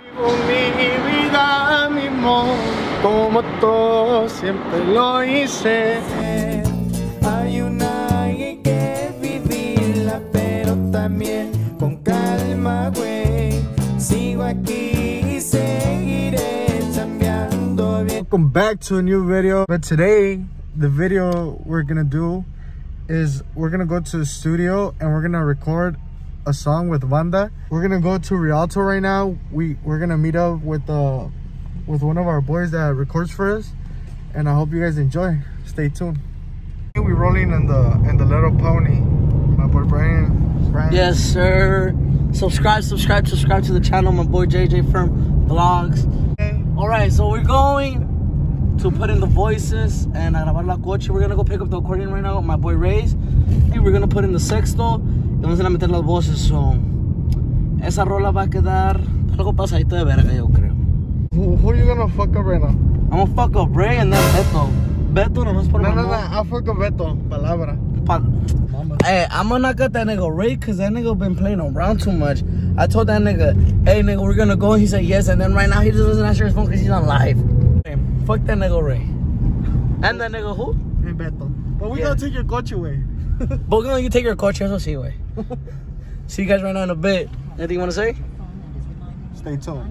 Vivo mi vida, mi amor, como todo siempre lo hice. Hay una hay que vivirla, pero también con calma, güey. Sigo aquí y seguiré cambiando bien. Welcome back to a new video. But today, the video we're gonna do is we're gonna go to the studio and we're gonna record a song with Wanda. We're gonna go to Rialto right now. We're gonna meet up with one of our boys that records for us, and I hope you guys enjoy. Stay tuned. We're rolling in the little pony. My boy Brian. Yes, sir. Subscribe to the channel. My boy JJ from Vlogs. Okay. All right, so we're going to put in the voices and a grabar la coche. We're gonna go pick up the accordion right now. My boy Ray's. And we're gonna put in the sexto. Y vamos a meter las voces. So, esa rola va a quedar algo pasadito de verga, yo creo. Who are you gonna fuck up right now? I'm gonna fuck up Ray and then Beto. Beto no es por No, I'll fuck up Beto. Palabra. Hey, I'm gonna knock out that nigga Ray because that nigga been playing around too much. I told that nigga, hey nigga, we're gonna go. He said yes, and then right now he just doesn't answer his phone because he's on live. Hey, fuck that nigga Ray. And that nigga who? Hey, Beto. But we gonna take your coche away. But we're gonna take your coach, eso sí, güey. See you guys right now in a bit. Anything you wanna say? Stay tuned.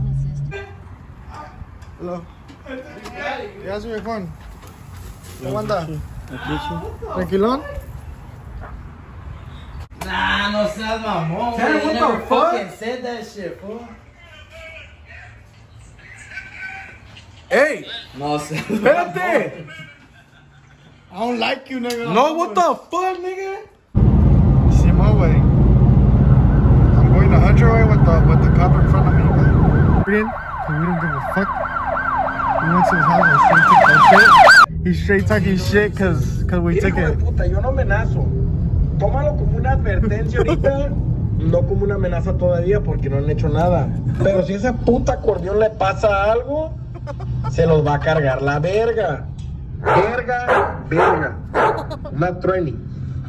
Hello. ¿Qué haces, mi Juan? ¿Cómo anda? ¿Tranquilón? Nah, no seas mamón. Hey, what the fuck? Said that shit, fool. Hey! No seas. Espérate! I don't like you, nigga. No, what the fuck, nigga? Simo, güey. I'm going 100 way with the cop in front of me, güey. We don't give a fuck. We went to his house and straight took that shit. He's straight talking shit cause we took it. Puta, yo no amenazo. Tómalo como una advertencia ahorita, no como una amenaza todavía porque no han hecho nada. Pero si ese puta acordeón le pasa algo, se los va a cargar la verga. Verga. Not training.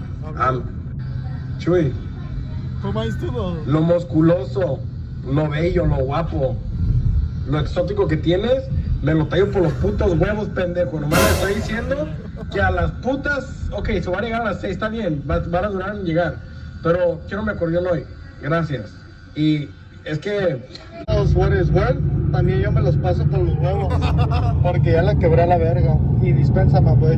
Chuy. ¿Cómo es todo? Lo musculoso, lo bello, lo guapo, lo exótico que tienes, me lo tallo por los putos huevos, pendejo. Nomás le estoy diciendo que a las putas, ok, se va a llegar a las 6, está bien, van a durar en llegar. Pero quiero mi acordeón hoy, gracias. Y es que... What is what? También yo me los paso por los huevos. Porque ya la quebré a la verga. Y dispénsame, güey.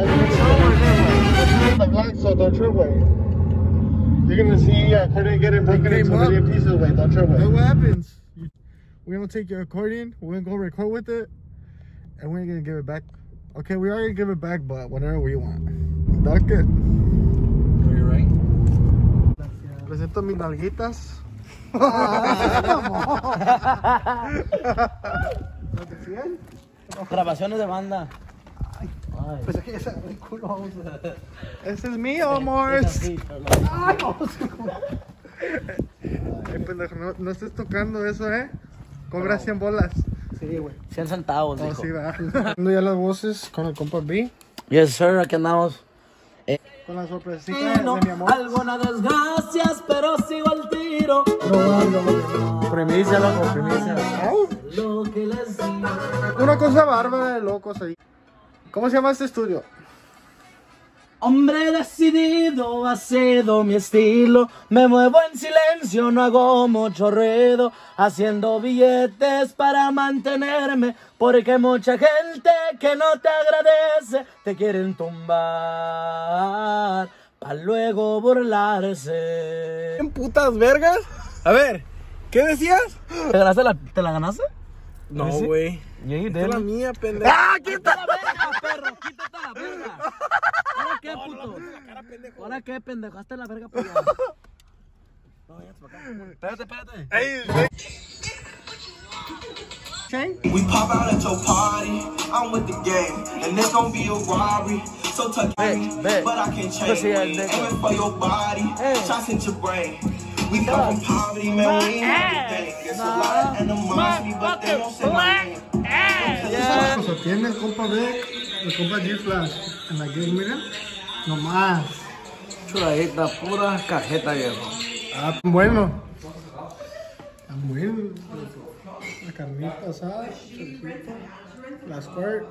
So don't trip, güey. You're gonna see accordion getting broken into a million pieces, güey. Don't trip, güey. What happens? We're gonna take your accordion, we're gonna go record with it, and we're gonna give it back. Okay, we are gonna give it back, but whenever we want. That's good. Are you right? Presento mis nalguitas. Grabaciones de banda. Pues aquí ya el culo. Ese es mío, amor. Ay, pendejo, no estés tocando eso, Cobra 100 bolas. Sí, güey. 100 centavos, No, dijo. sí, va. Dando ya las voces con el compa B. Yes, sir, aquí andamos. Con la sorpresita de mi amor. Algunas desgracias, pero sigo al tiro. Primicia, loco, primicia. Lo que les digo. Una cosa bárbara de locos ahí. ¿Cómo se llama este estudio? Hombre decidido, ha sido mi estilo. Me muevo en silencio, no hago mucho ruido. Haciendo billetes para mantenerme. Porque mucha gente que no te agradece te quieren tumbar para luego burlarse. ¿En putas vergas? A ver, ¿qué decías? ¿Te la ganaste? No, güey. Esta Es la mía, pendejo. ¡Ah, quítate la verga, perro! ¡Quítate la verga! ¿Ahora qué, puto? ¿Ahora qué, pendejo? Hazte la verga, por allá. No, ya para acá. Espérate. Hey, We pop out at your party, I'm with the game, and this gon' be a robbery. So touch me, but I can't change. Aiming for your body, shots in your brain. We come from poverty, man, we ain't everything. It's a lot and animosity, but they don't say my name. Pues tiene el compa B, el compa G-Flash. En la que miren, nomás. Chuladita, pura cajeta, viejo. Ah, bueno. Está bueno. La carnita asada, la squirt.